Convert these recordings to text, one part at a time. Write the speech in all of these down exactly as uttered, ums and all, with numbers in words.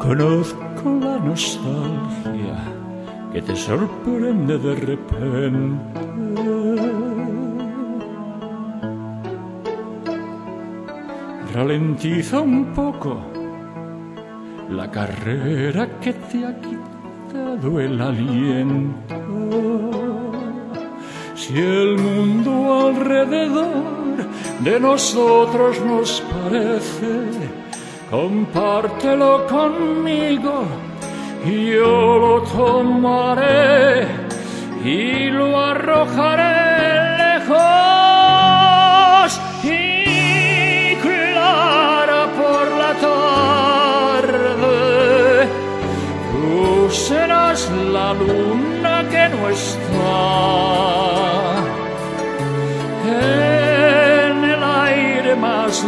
Conozco la nostalgia que te sorprende de repente. Ralentiza un poco la carrera que te ha quitado el aliento. Si el mundo alrededor de nosotros nos parece, compártelo conmigo y yo lo tomaré y lo arrojaré lejos. Y clara por la tarde, tú serás la luna que no está en el aire más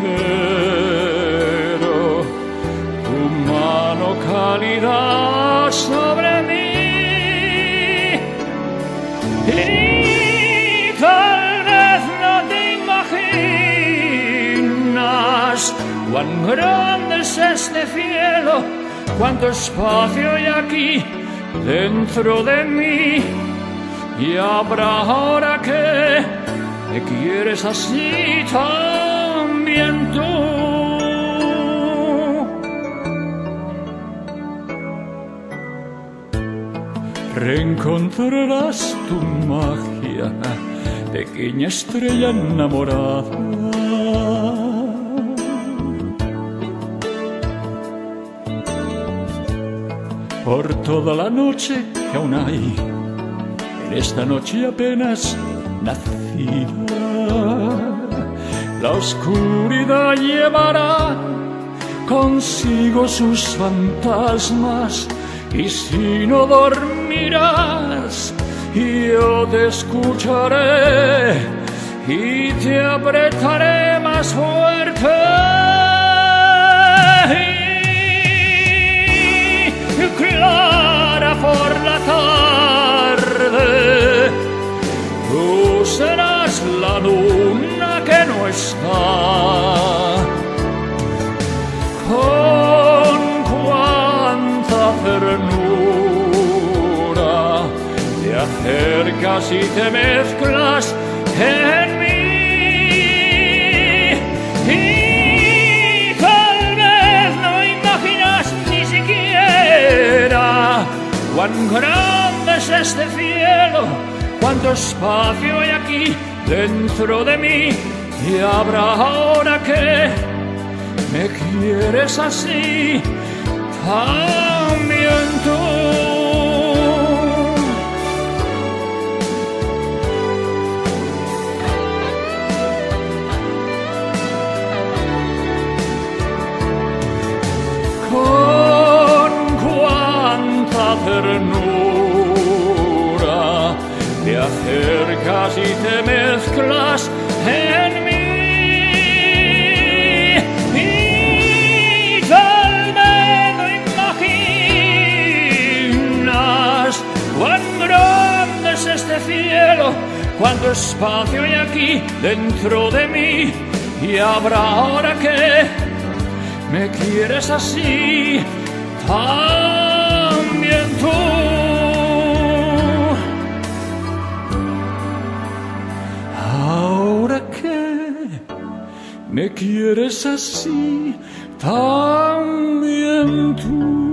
ligero, tu mano cálida sobre mí. Y tal vez no te imaginas cuán grande es este cielo, cuánto espacio hay aquí dentro de mí. Y habrá ahora que me quieres así también tú. Reencontrarás tu magia, pequeña estrella enamorada. Por toda la noche que aún hay, en esta noche apenas nacida, la oscuridad llevará consigo sus fantasmas. Y si no dormirás, yo te escucharé y te apretaré más fuerte. Y clara por la tarde, tú serás la luna que no está. Con cuánta ternura te acercas y te mezclas en mí. Y tal vez no imaginas ni siquiera cuán grande es este cielo, cuánto espacio hay aquí dentro de mí. Y habrá ahora que me quieres así también tú. Con cuánta ternura te acercas y te mezclas en mí. Y tal vez no imaginas cuán grande es este cielo, cuánto espacio hay aquí dentro de mí. Y habrá ahora que me quieres así también tú. Ahora que me quieres así también tú.